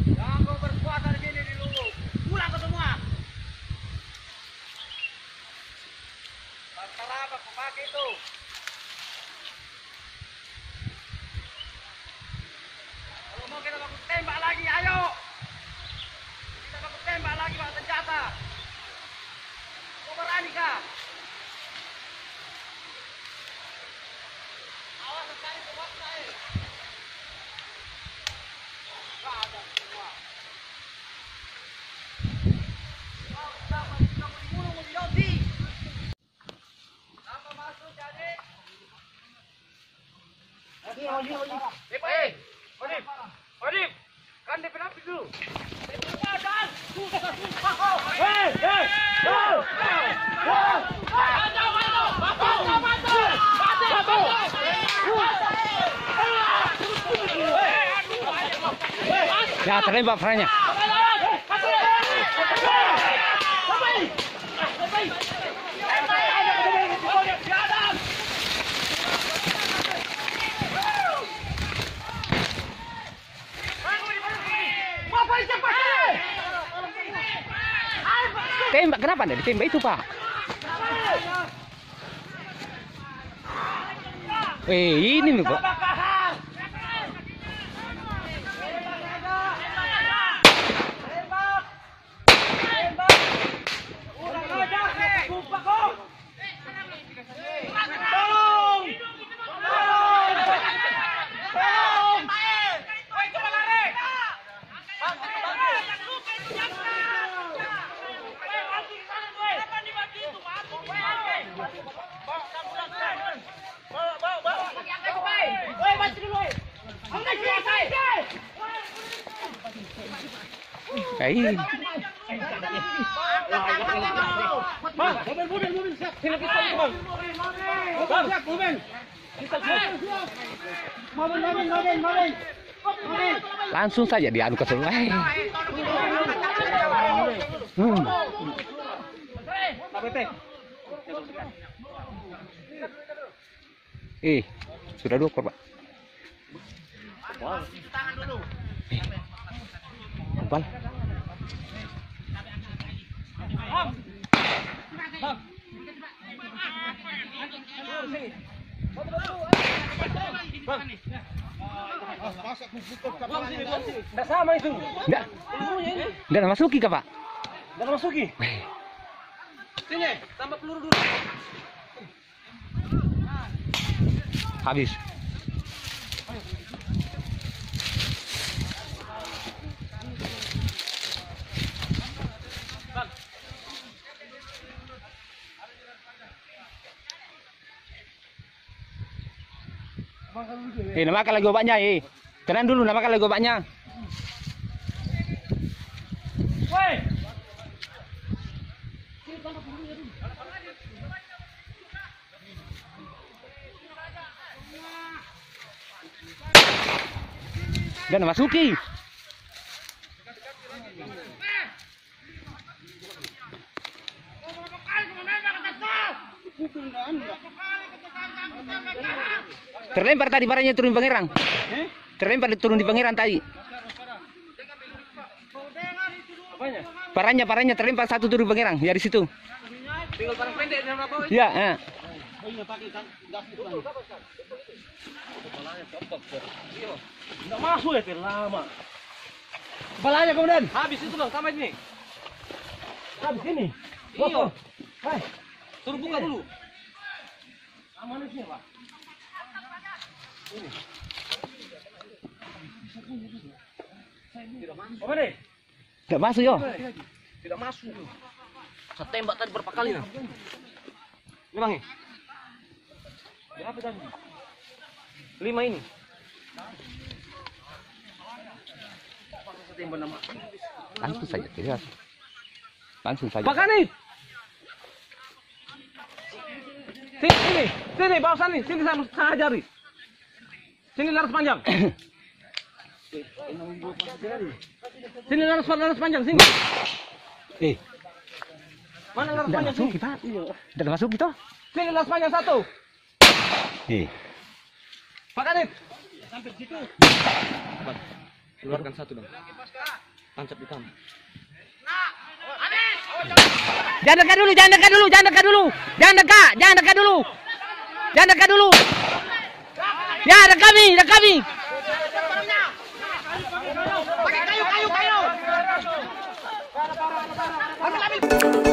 Jangan kau berkuasa di sini di Luwu. Pulang ke semua. Pasal apa kau pakai itu? Kalau mau kita baku tembak lagi, ayo. Kita baku tembak lagi pak senjata. Kau berani kah? Awas sekali ke bawah saya. Gak ada semua. Kau sama mau dibunuh, mau didoti. Apa masuk jadi? Odip, kan DP api dulu. Ya, terlibat perannya. Tembak, kenapa anda ditembak itu, Pak? Ini nih, Pak. Langsung saja diadu ke sebelah. Sudah 2 korban. Korban. Tidak sama itu. Tidak masuki kah, Pak? Tidak masuki. Sini, tambah peluru dulu. Habis. Namakan lagi obatnya, Tenang dulu, namakan lagi obatnya. Dan masuki. Terlempar tadi parahnya turun di Pangerang. Terlempar turun di Pangerang tadi. Parahnya terlempar satu turun di Pangerang. Ya di situ. Tinggal parang pendek di bawah. Ya, Enggak masuk ya, lama. Kepalanya kemudian. Habis itu loh, sama ini. Habis ini. Iya. Hai. Suruh buka dulu. Aman sih, Pak. Ini. Tidak masuk. Apa deh? Tidak masuk, yo. Tidak masuk. Saya tembak tadi berapa kali nah? Ini Bang. Berapa tadi? 5 ini. Langsung saja, tidak. Langsung saja. Makan nih. Sini, bawa sini, sini saya ajari. Sini laras panjang. Sini laras panjang, sini. Mana laras panjang masuk sini? kita. Tidak masuk kita. Sini laras panjang satu. Pak Kanit. Sampai situ. Keluarkan satu dong. Tancap di kamu. Jangan dekat dulu, jangan dekat dulu, jangan dekat dulu. Jangan dekat, jangan dekat dulu. Jangan dekat dulu. Ya, ada kami, ada kami. Pakai kayu.